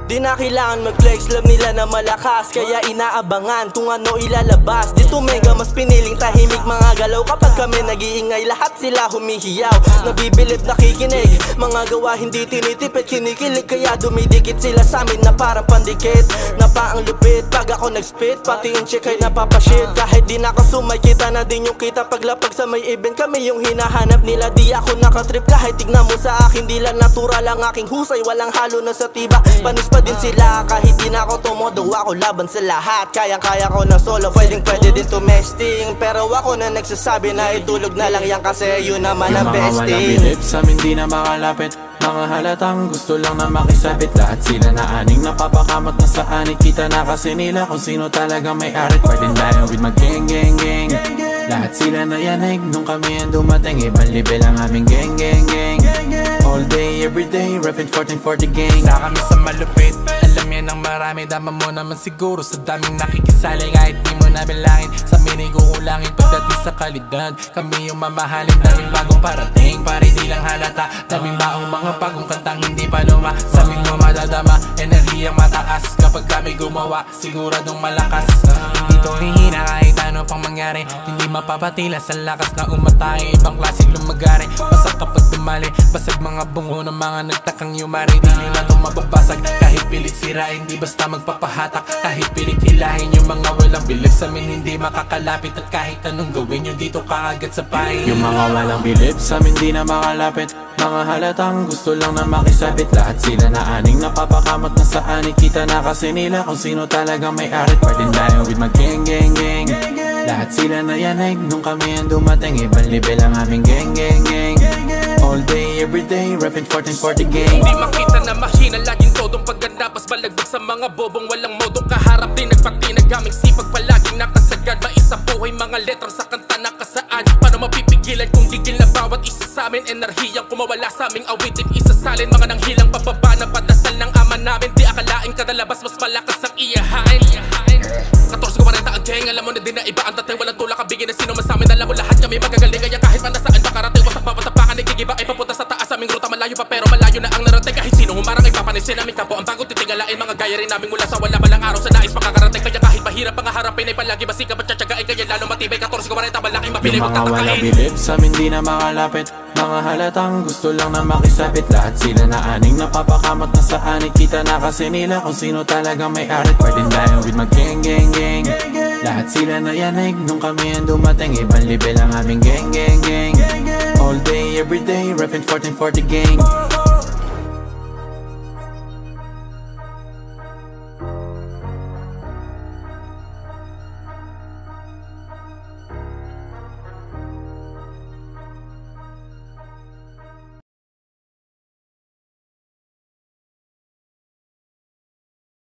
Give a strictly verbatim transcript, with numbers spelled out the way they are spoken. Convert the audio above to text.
Di na kailangan mag-flex, love nila na malakas, kaya inaabangan kung ano ilalabas. Dito mega mas piniling tahimik mga galaw. Kapag kami nag-iingay, lahat sila humihiyaw. Nabibilib, nakikinig, mga gawa hindi tinitipid, kinikilig, kaya dumidikit sila sa amin na parang pandikit. Na pa ang lupit, pag ako nag-spit, pati yung chick ay napapashit. Kahit di na kasumay, kita na din yung kita. Paglapag sa may event, kami yung hinahanap nila. Di ako nakatrip, kahit tignan mo sa akin, di lang natural ang aking husay, walang halo na sa tiba. Panis pa din sila, kahit di na ako tumodo, ako laban sa lahat. Kayang-kaya ko na solo, pwedeng pwede din tumesting. Pero ako na nagsasabi na itulog na lang yan, kasi yun naman ang besting. Yung mga walang bilip sa amin di na makalapit, mga halatang gusto lang na makisabit. Lahat sila na aning napapakamat na sa anit. Kita na kasi nila kung sino talaga may arit. Pwedeng tayo with mag gang gang gang. Lahat sila na yanig nung kami ang dumating. Ibang level ang aming gang gang gang. All day, everyday, reppin' fourteen forty gang. Sa kami sa malupit, alam yan ng marami. Dama mo naman siguro sa daming nakikisali. Kahit di mo nabilangin, sa minig kukulangin. Pagdating sa kalidad, kami yung mamahalin. Daming bagong parating, pare di lang halata. Daming baong mga bagong kantang hindi pa luma. Sa aming mo madadama, enerhiyang mataas. Kapag kami gumawa, siguradong malakas. Hindi to hihina kahit ano pang mangyari. Hindi mapapatila sa lakas na umatake. Ibang klaseng lumagari, basta kapag tumali. Basag mga bungo ng mga nagtakang yumari. Di nyo na itong mababasag, kahit pilit sirain. Di basta magpapahatak, kahit pilit hilahin. Yung mga walang bilib sa amin hindi makakalapit. At kahit anong gawin nyo dito kaagad sa pain. Yung mga walang bilib sa amin di na makalapit, mga halatang gusto lang na makisabit. Lahat sila na aning napapakamat na sa anit. Kita na kasi nila kung sino talaga may arit. Pwedeng tayo with mag gang gang gang. Lahat sila na yanig nung kami ang dumating. Ibang level ang aming gang gang gang. All day, everyday, reppin' fourteen forty gang. Hindi makita na mahina, laging todong pagganda. Pas balagbag sa mga bobong walang modong kaharap. Di nagpatinag, aming sipag palaging nakasagad. Maisa buhay mga letrang sa kanta nakasaan. Paano mapipigilan kung gigil na bawat isa sa amin? Enerhiyang kumawala sa aming awitin, isasalin. Mga nanghilang pababa na padasal ng ama namin. Di akalain kada labas mas malakas ang iyahain. fourteen forty ang gang, alam mo na din na iba ang dating. Walang tulak kabigin na sino man sa amin. Alam mo lahat kami magagaling, kaya kahit man nasaan makarating. Wasak papatapakan, ikigiba ay papunta sa taas. Aming ruta malayo pa pero malayo na ang narating. Kahit sino humarang ay papanisin namin kapo. Ang bagong titingalain, mga gaya rin namin mula sa wala malang araw sa nais makakarating. Kaya kahit mahirap pangaharapin ay palagi basika at tsatsagain. Kaya lalo matibay fourteen forty malaking mapili yung mga walang bilib sa amin di na makalapit, mga halatang gusto lang na makisabit. Lahat sila na aning napapakamat na sa anit. Kita na kasi nila kung sino talaga may arit. Pwedeng tayo with mag gang gang gang. Lahat sila na yanig nung kami ang dumating. Ibang level ang aming gang gang gang. All day, everyday, reppin' fourteen forty gang.